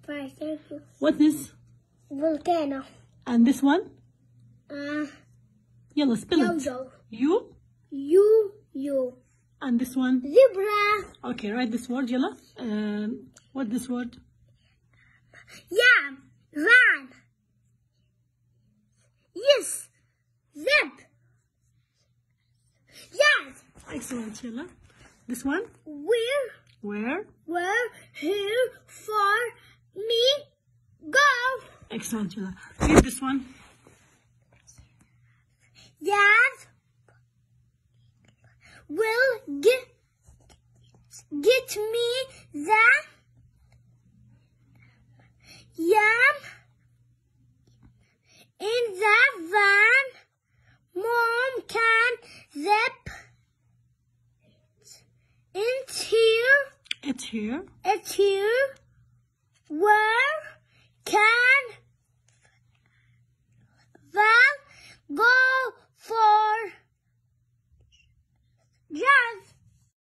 Bye, thank you. What is? Volcano. And this one? Yalla, spell it. Yo-yo. You. You. And this one? Zebra. Okay, write this word, Yalla. What this word? Yam. Van. Yes. Zip. Yes. Excellent, Yalla. This one? Where Here for me go. Excellent, Yalla. Read this one. Yes. Will get me the yam in the van. Mom can zip it here. It's here. It's here.